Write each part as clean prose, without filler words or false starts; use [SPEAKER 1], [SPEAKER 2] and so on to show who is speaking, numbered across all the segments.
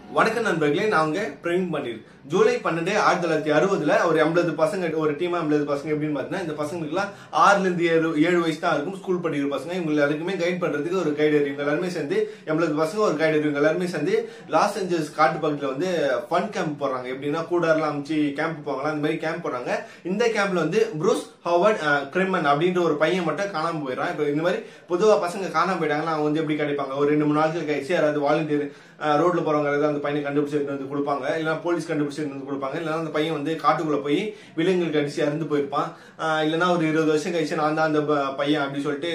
[SPEAKER 1] வணக்கம் நண்பர்களே, நான் பிரவீன் பன்னீர். ஜூலை 12, 1960 ஒரு 80 பசங்க, ஒரு டீமா 80 பசங்க. எப்படின்னு பாத்தீங்கன்னா, இந்த பசங்களுக்குலாம் 6ல இருந்து 7 வயசு தான் இருக்கும். ஸ்கூல் படிக்கிற பசங்க. இவங்க எல்லாருக்குமே கைட் பண்றதுக்கு ஒரு கைடர், இவங்க எல்லாருமே சேர்ந்து 80 பசங்க ஒரு கைடர், இவங்க எல்லாருமே சேர்ந்து லாஸ் ஏஞ்சல்ஸ் காட்டு பக்கத்துல ஃபன் கேம்ப் போறாங்க. எப்படின்னா கூடாரெல்லாம் அமைச்சு கேம்ப் போவாங்களா, அந்த மாதிரி கேம்ப் போறாங்க. இந்த கேம்ப்ல ப்ரூஸ் ஹவர்ட் கிரெமன் அப்படின்ற ஒரு பையன் மட்டும் காணாம போயிடறான். இப்ப இந்த மாதிரி பொதுவா பசங்க காணாம போயிட்டாங்கன்னா அவங்க எப்படி கிடைப்பாங்க? ஒரு 2-3 நாட்கள் கழிச்சு யாராவது வாலண்டியர் ரோட்ல போறவங்க அந்த பையனை கண்டுபிடிச்சு கொடுப்பாங்க, இல்ல போலீஸ் கண்டுபிடிச்சு கொடுப்பாங்க. இல்லைன்னா அந்த பையன் காட்டுக்குள்ள போய் விலங்குகளுக்கு அடிச்சு இறந்து போயிருப்பான். இல்லைன்னா ஒரு 20 வருஷம் கழிச்சு நான் தான் அந்த பையன் அப்படி சொல்லிட்டு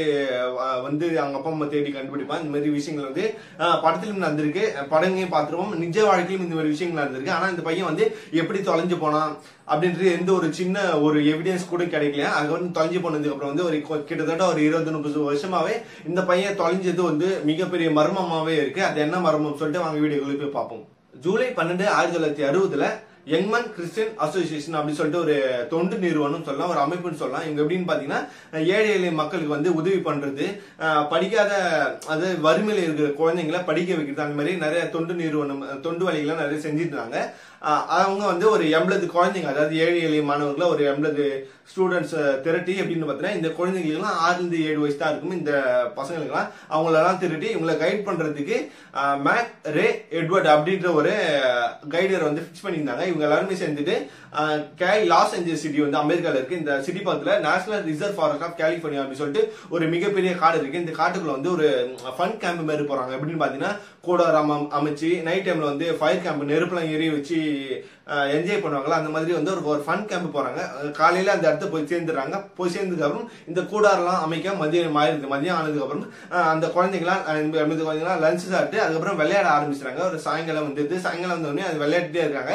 [SPEAKER 1] அவங்க அப்பா அம்மா தேடி கண்டுபிடிப்பான். இந்த மாதிரி விஷயங்கள் படத்திலும் நடந்திருக்கு, படங்களையும் பார்த்துருவோம், நிஜ வாழ்க்கையிலும் இந்த மாதிரி விஷயங்கள் நடந்திருக்கு. ஆனா இந்த பையன் எப்படி தொலைஞ்சு போனான் அப்படின்றது எந்த ஒரு சின்ன ஒரு எவிடன்ஸ் கூட கிடைக்கல. அங்க தொலைஞ்சு போனதுக்கு அப்புறம் ஒரு கிட்டத்தட்ட ஒரு 20-30 வருஷமாவே இந்த பையன் தொலைஞ்சது மிகப்பெரிய மர்மமாவே இருக்கு. அது என்ன மர்மம் சொல்லிட்டு வாங்க வீடியோக்குள்ள போய் பார்ப்போம். ஜூலை 12, 1960 யங்மன் கிறிஸ்டியன் அசோசியேஷன் அப்படி சொல்லிட்டு ஒரு தொண்டு நிறுவனம் சொல்லலாம், ஒரு அமைப்புன்னு சொல்லலாம். இவங்க எப்படின்னு பாத்தீங்கன்னா, ஏழை எளிய மக்களுக்கு உதவி பண்றது, படிக்காத அது வறுமையில இருக்கிற குழந்தைங்களை படிக்க வைக்கிறது, அந்த மாதிரி நிறைய தொண்டு நிறுவனம், தொண்டு வழிகளை நிறைய செஞ்சுட்டு இருந்தாங்க. அவங்க ஒரு 80 குழந்தைங்க, அதாவது ஏழை எளிய மாணவர்களை ஒரு 80 ஸ்டூடெண்ட்ஸ் திரட்டி எப்படின்னு பாத்தீங்கன்னா, இந்த குழந்தைங்களுக்கு 6ல இருந்து 7 வயசு தான் இருக்கும். இந்த பசங்களுக்கு அவங்களெல்லாம் திரட்டி இவங்களை கைட் பண்றதுக்கு மேக் ரே எட்வர்ட் அப்படின்ற ஒரு கைடர் பிக்ஸ் பண்ணியிருந்தாங்க. இவங்க எல்லாருமே சேர்ந்துட்டு லாஸ் ஏஞ்சல்ஸ் சிட்டி அமெரிக்கால இருக்கு. இந்த சிட்டி பக்கத்துல national reserve forest of California அப்படின்னு சொல்லிட்டு ஒரு மிகப்பெரிய காடு இருக்கு. இந்த காட்டுக்குள்ள ஒரு ஃபன் கேம்ப் மாதிரி போறாங்க. எப்படின்னு பாத்தீங்கன்னா, கூடாரம் அமைச்சு நைட் டைம்ல ஃபயர் கேம்ப், நெருப்புலாம் எரிய வச்சு என்ஜாய் பண்ணுவாங்களா, அந்த மாதிரி ஒரு ஃபன் கேம்ப் போறாங்க. காலையில அந்த இடத்த போய் சேர்ந்துடுறாங்க. போய் சேர்ந்ததுக்கு அப்புறம் இந்த கூடாரெல்லாம் அமைக்க மதியம் ஆனதுக்கு அப்புறம் அந்த குழந்தைங்களாம் லஞ்ச் சாப்பிட்டு அதுக்கப்புறம் விளையாட ஆரம்பிச்சுறாங்க. ஒரு சாயங்காலம் சாயங்காலம் வந்தோடனே அது விளையாட்டுட்டே இருக்காங்க.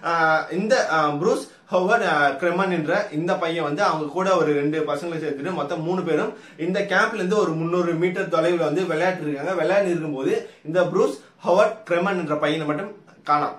[SPEAKER 1] இந்த ப்ரூஸ் ஹவர்ட் கிரெமன் என்ற இந்த பையன் அவங்க கூட ஒரு 2 பசங்களை சேர்த்துட்டு மொத்தம் 3 பேரும் இந்த கேம்ப்ல இருந்து ஒரு 300 மீட்டர் தொலைவில் விளையாட்டு இருக்காங்க. விளையாடி இருக்கும்போது இந்த ப்ரூஸ் ஹவர்ட் கிரெமன் என்ற பையனை மட்டும் காணாம்.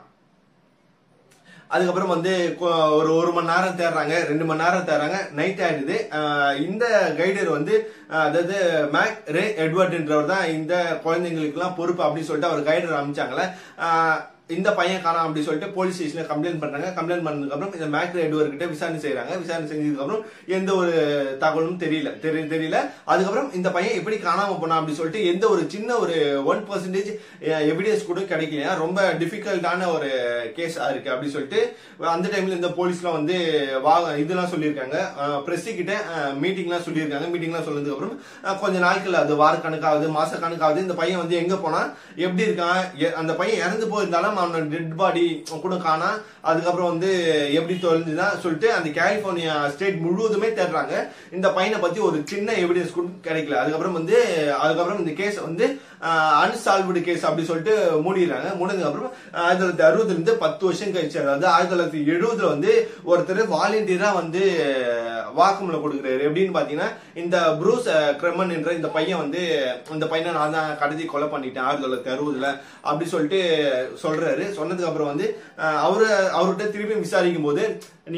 [SPEAKER 1] அதுக்கப்புறம் ஒரு 1 மணி நேரம் தேடுறாங்க, 2 மணி நேரம் தேடுறாங்க, நைட் ஆயிடுது. இந்த கைடர் அதாவது மேக் ரே எட்வர்ட்ன்றவர் தான் இந்த குழந்தைங்களுக்கு எல்லாம் பொறுப்பு அப்படின்னு சொல்லிட்டு அவர் கைடர் அமைச்சாங்களே. இந்த பையன் காணாம் அப்படின்னு சொல்லிட்டு போலீஸ் ஸ்டேஷன்ல கம்ப்ளைண்ட் பண்றாங்க. கம்ப்ளைண்ட் பண்ணதுக்கு அப்புறம் இந்த மேக் ரே எட்வர்ட் கிட்ட விசாரணை செய்யறாங்க. விசாரணை செஞ்சதுக்கு அப்புறம் எந்த ஒரு தகவலும் தெரியல. அதுக்கப்புறம் இந்த பையன் எப்படி காணாம போனா அப்படின்னு சொல்லிட்டு எந்த ஒரு சின்ன ஒரு 1% எவிடன்ஸ் கூட கிடைக்கல. ரொம்ப டிஃபிகல்ட்டான ஒரு கேஸ் இருக்கு அப்படின்னு சொல்லிட்டு அந்த டைம்ல இந்த போலீஸ்லாம் இதெல்லாம் சொல்லியிருக்காங்க, பிரஸ் கிட்ட மீட்டிங்லாம் சொல்லியிருக்காங்க. மீட்டிங்லாம் சொன்னதுக்கு அப்புறம் கொஞ்ச நாட்கள், அது வார கணக்காவது மாச கணக்காவது இந்த பையன் எங்க போனா, எப்படி இருக்கான், அந்த பையன் இறந்து போயிருந்தாலும் அவனோட டெட் பாடி கூட காணா. அதுக்கப்புறம் எப்படி தொலைஞ்சுதான் சொல்லிட்டு அந்த கலிபோர்னியா ஸ்டேட் முழுவதுமே தேடுறாங்க. இந்த பையனை பத்தி ஒரு சின்ன எவிடன்ஸ் கூட கிடைக்கல. அதுக்கப்புறம் இந்த கேஸ் அன்சால்வ்டு கேஸ் அப்படி சொல்லிட்டு மூடிடுறாங்க. மூடினதுக்கு அப்புறம் 1960 இருந்து 10 வருஷம் கழிச்சு, அதாவது 1970 ஒருத்தர் வாலண்டியரா வாக்குமூலம் கொடுக்குறாரு. எப்படின்னு பாத்தீங்கன்னா, இந்த ப்ரூஸ் கிரெமன் என்ற இந்த பையன் இந்த பையனை நான் தான் கடத்தி கொலை பண்ணிட்டேன் 1960 அப்படி சொல்லிட்டு சொல்றாரு. சொன்னதுக்கு அப்புறம் அவர்கிட்ட திருப்பி விசாரிக்கும் போது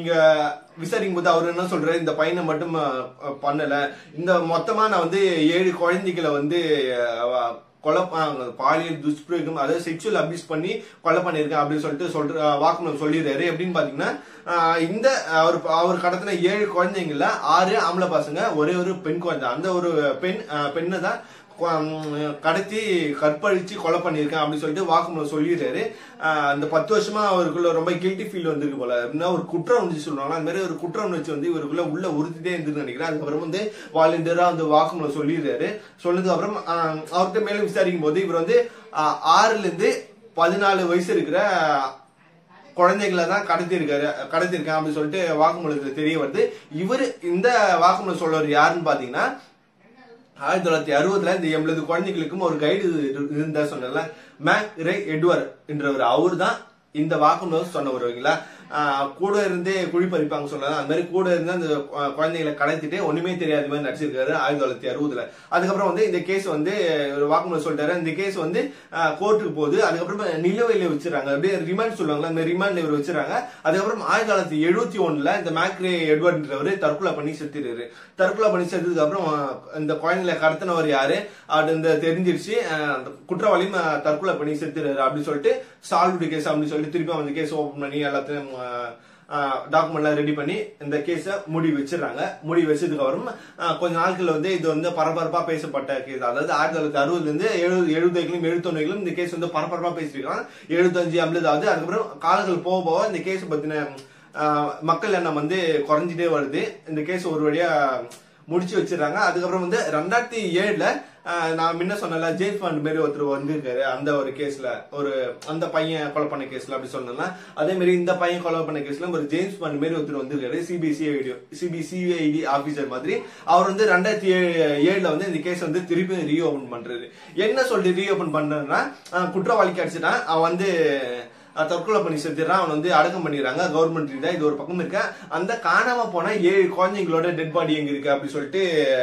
[SPEAKER 1] அவர் என்ன சொல்றாரு, இந்த பையனை மட்டும் பண்ணல, இந்த மொத்தமா நான் 7 குழந்தைகளை பாலியல் துஷ்பிரயோகம், அதாவது செக்ஷுவல் அபியூஸ் பண்ணி கொலை பண்ணிருக்கேன் அப்படின்னு சொல்லிட்டு வாக்குமூலம் சொல்லிடுறாரு. எப்படின்னு பாத்தீங்கன்னா, இந்த அவர் கடத்தின 7 குழந்தைங்கள்ல 6 ஆம்பளை பசங்க, ஒரே ஒரு பெண் குழந்தை. அந்த ஒரு பெண்ணை தான் கடத்தி கற்பழிச்சு கொலை பண்ணிருக்கேன் அப்படின்னு சொல்லிட்டு வாக்குமூலம் சொல்லிடுறாரு. அந்த 10 வருஷமா அவருக்குள்ள ரொம்ப கில்ட்டி ஃபீல் வந்திருக்கு போல, அப்படின்னா ஒரு குற்றம் உணர்ச்சி சொல்லுவாங்க, அந்த மாதிரி ஒரு குற்றம் உணர்ச்சி இவருக்குள்ள உள்ள உறுத்திட்டே இருந்துன்னு நினைக்கிறேன். அதுக்கப்புறம் வாலண்டியரா வாக்குமூலம் சொல்லிடுறாரு. சொன்னதுக்கு அப்புறம் அவர்கிட்ட மேலும் விசாரிக்கும் போது இவர் 6ல இருந்து 14 வயசு இருக்கிற குழந்தைகளை தான் கடத்திருக்கேன் அப்படின்னு சொல்லிட்டு வாக்குமூலத்துல தெரிய வருது. இவர் இந்த வாக்குமூலம் சொல்றவர் யாருன்னு பாத்தீங்கன்னா, 1960 இந்த 80 குழந்தைகளுக்கும் ஒரு கைடு இருந்தா சொன்னல, மேக் ரே எட்வர்ட் என்றவர். அவர் தான் இந்த வாக்குமூலம் சொன்ன வருவீங்களா கூட இருந்தே குழி பறிப்பாங்க சொல்லலாம். அந்த மாதிரி கூட இருந்து அந்த குழந்தைகளை கடத்திட்டு ஒண்ணுமே தெரியாத மாதிரி நடிச்சிருக்காரு 1960. அதுக்கப்புறம் வந்து இந்த கேஸ் வந்து ஒரு வாக்குமூலம் சொல்லிட்டாரு. இந்த கேஸ் வந்து கோர்ட்டுக்கு போகுது. அதுக்கப்புறம் நிலுவையில வச்சிருக்காங்க, அப்படியே ரிமாண்ட் சொல்லுவாங்களா, அந்த ரிமாண்ட்ல இவர் வச்சிருக்காங்க. அதுக்கப்புறம் 1971 இந்த மேக்ரே எட்வர்ட்ன்றவர் தற்கொலை பண்ணி செத்துறாரு. தற்கொலை பண்ணி செத்ததுக்கு அப்புறம் இந்த குழந்தைகளை கடத்தினவர் யாரு அப்படின்னு தெரிஞ்சிருச்சு. குற்றவாளியும் தற்கொலை பண்ணி செத்துறாரு அப்படின்னு சொல்லிட்டு சால்வ்டு கேஸ் அப்படின்னு சொல்லிட்டு திருப்பி அந்த கேஸ் ஓபன் பண்ணி எல்லாத்தையும் டாக்குமெண்ட் ரெடி பண்ணி இந்த கேஸ முடி வச்சிடறாங்க. முடி வச்சதுக்கு அப்புறம் கொஞ்ச நாட்கள் வந்து இது வந்து பரபரப்பா பேசப்பட்ட கேஸ். அதாவது 1960 இருந்து 70 71 இந்த கேஸ் வந்து பரபரப்பா பேசிருக்காங்க. 75 50 ஆகுது. அதுக்கப்புறம் காலங்கள் போக போக இந்த கேஸ் பத்தின மக்கள் எண்ணம் வந்து குறைஞ்சிட்டே வருது. இந்த கேஸ் ஒரு வழியா முடிச்சு வச்சிடறாங்க. அதுக்கப்புறம் வந்து 2007 நான் முன்ன சொன்னல ஜேம்ஸ் பாண்ட் மாரி ஒருத்தர் வந்திருக்காரு. அந்த ஒரு கேஸ்ல அந்த பையன் கொலை பண்ண கேஸ்ல அப்படி சொன்னா, அதே மாதிரி இந்த பையன் கொலை பண்ண கேஸ்ல ஒரு ஜேம்ஸ் பாண்ட் மாரி ஒருத்தர் வந்திருக்காரு. சிபிசிஐடி ஆபீசர் மாதிரி. அவர் வந்து 2007 வந்து இந்த கேஸ் வந்து திருப்பி ரீஓபன் பண்றாரு. என்ன சொல்லிட்டு ரீஓபன் பண்றதுன்னா, குற்றவாளிக்கு அடிச்சுட்டான், அவன் வந்து தற்கொலை பண்ணி செத்துறான், அவன் வந்து அடக்கம் பண்ணிடுறாங்க கவர்மெண்ட் ரீதியா. இது ஒரு பக்கம் இருக்க. அந்த காணாம போன 7 குழந்தைங்களோட டெட் பாடி எங்க இருக்கு அப்படி சொல்லிட்டு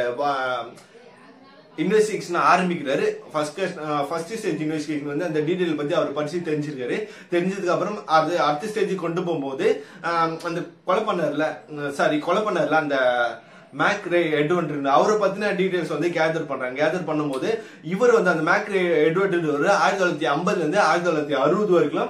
[SPEAKER 1] இன்வெஸ்டிகேஷன் ஆரம்பிக்கிறாரு. ஃபர்ஸ்ட் ஸ்டேஜ் இன்வெஸ்டிகேஷன் வந்து அந்த டீடைல் பத்தி அவர் படிச்சு தெரிஞ்சிருக்காரு. தெரிஞ்சதுக்கு அப்புறம் அது அடுத்த ஸ்டேஜ் கொண்டு போகும்போது அந்த கொலை பண்ணார்ல அந்த மேக்ரே எட்வர்ட் அவரை பத்தின டீடைல்ஸ் வந்து கேதர் பண்றாங்க. கேதர் பண்ணும்போது இவர் வந்து அந்த மேக்ரே எட்வர்ட் 1950 இருந்து 1960 வரைக்கும்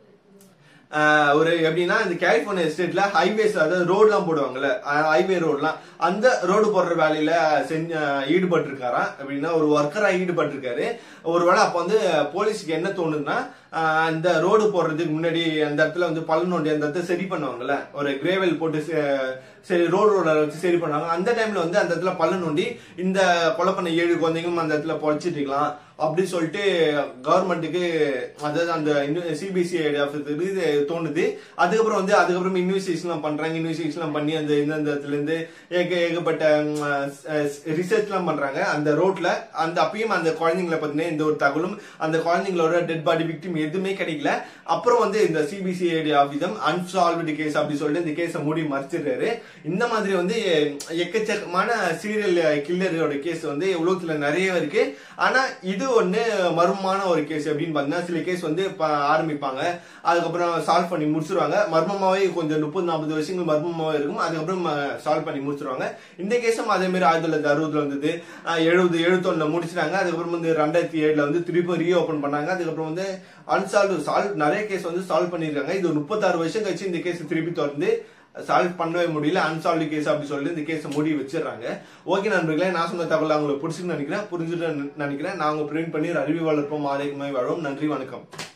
[SPEAKER 1] ஒரு எப்படின்னா இந்த கலிபோர்னியா ஸ்டேட்ல ஹைவேஸ், அதாவது ரோடு எல்லாம் போடுவாங்கல்ல, ஹைவே ரோடுலாம், அந்த ரோடு போடுற வேலையில ஈடுபட்டு இருக்காராம். அப்படின்னா ஒரு ஒர்க்கரா ஈடுபட்டு இருக்காரு. ஒருவேளை அப்ப வந்து போலீஸுக்கு என்ன தோணுதுன்னா, இந்த ரோடு போடுறதுக்கு முன்னாடி அந்த இடத்துல வந்து பள்ளம் நோண்டி அந்த இடத்துல சரி பண்ணுவாங்கல்ல, ஒரு கிரேவல் போட்டு சரி ரோடு வச்சு சரி பண்ணுவாங்க. அந்த டைம்ல வந்து அந்த இடத்துல பள்ளம் நோண்டி இந்த கொலை பண்ண 7 குழந்தைங்களும் அந்த இடத்துல பொழைச்சிட்டு இருக்கலாம் அப்படின்னு சொல்லிட்டு கவர்மெண்ட்டுக்கு, அதாவது அந்த சிபிசிஐடி ஆஃபீஸருக்கு தோணுது. அதுக்கப்புறம் இன்வெஸ்டிகேஷன் பண்றாங்க. இன்வெஸ்டிகேஷன் பண்ணி அந்த இடத்துல இருந்து ஏகப்பட்ட ரிசர்ச் எல்லாம் பண்றாங்க அந்த ரோட்ல. அந்த அப்பயும் அந்த குழந்தைங்களை பத்தின இந்த ஒரு தகவலும், அந்த குழந்தைங்களோட டெட் பாடி விக்டிம் எதுவுமே கிடைக்கல. அப்புறம் வந்து இந்த சிபிசிஐடி ஆபீஸம் அன்சால்வ்டு கேஸ் அப்படி சொல்லிட்டு இந்த கேஸை மூடி மறைச்சிடுறாரு. இந்த மாதிரி வந்து எக்கச்சக்கமான சீரியல் கில்லரோட கேஸ் வந்து உலகத்துல நிறைய இருக்கு. ஆனா இது ஒண்ணு மர்மமான ஒரு கேஸ் அப்படின்னு பாத்தீங்கன்னா, சில கேஸ் வந்து ஆரம்பிப்பாங்க, அதுக்கப்புறம் சால்வ் பண்ணி முடிச்சிருவாங்க. மர்மமாவே கொஞ்சம் 30-40 வருஷங்கள் மர்மமாவே இருக்கும். அதுக்கப்புறம் சால்வ் பண்ணி முடிச்சிருவாங்க. இந்த கேஸும் அதே மாதிரி 1960 வந்தது, 71 முடிச்சிட்டாங்க. அதுக்கப்புறம் வந்து 2007 வந்து திருப்பி ரீஓபன் பண்ணாங்க. அதுக்கப்புறம் வந்து அன்சால்வ் நிறைய கேஸ் வந்து சால்வ் பண்ணிருக்காங்க. இது 36 வருஷம் கழிச்சு இந்த கேஸ் திருப்பி தொடர்ந்து சால்வ் பண்ணவே முடியல, அன்சால்வ் கேஸ் அப்படி சொல்லிட்டு இந்த கேஸை மூடி வச்சிடறாங்க. ஓகே நண்பர்களே, நான் சொன்ன தகவல் உங்களுக்கு புரிஞ்சுட்டு நினைக்கிறேன். நான் உங்க பிரவீன் பன்னீர், அறிவியல் வளர்ப்போம் ஆரோக்கியமாய் வாழ்வோம். நன்றி, வணக்கம்.